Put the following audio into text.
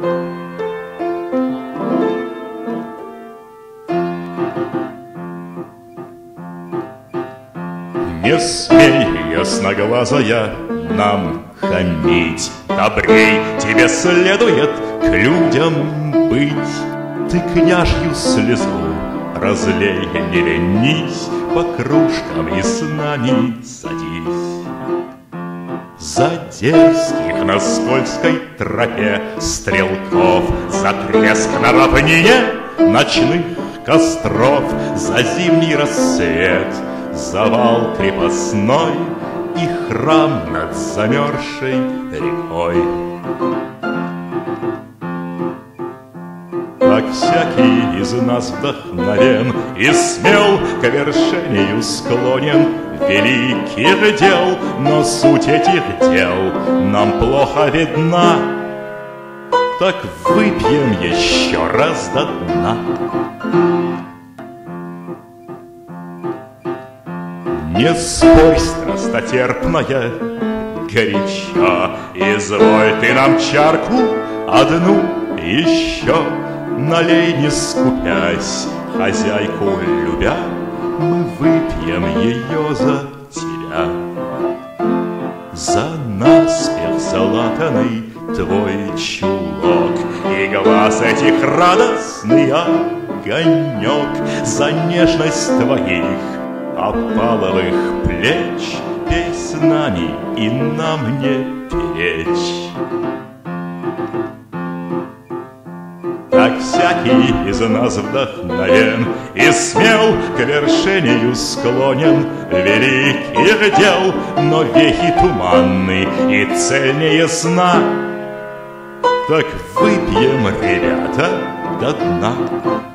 Не смей, ясноглазая, нам хамить. Добрей тебе следует к людям быть. Ты княжью слезу разлей, не ленись, по кружкам и с нами садись. За дерзких на скользкой тропе стрелков, за треск на равнине ночных костров, за зимний рассвет, за вал крепостной и храм над замерзшей рекой. Так всякий из нас вдохновен и смел, к вершению склонен великих дел, но суть этих дел нам плохо видна. Так выпьем еще раз до дна. Не спорь, страстотерпная, горяча, изволь ты нам чарку одну еще. Налей, не скупясь, хозяйку любя, мы выпьем ее за тебя. За наспех залатанный твой чулок и глаз этих радостный огонек, за нежность твоих опаловых плеч пей с нами, и нам не перечь. Так всякий из нас вдохновен и смел, к вершению склонен великих дел, но вехи туманны и цель не ясна. Так выпьем, ребята, до дна.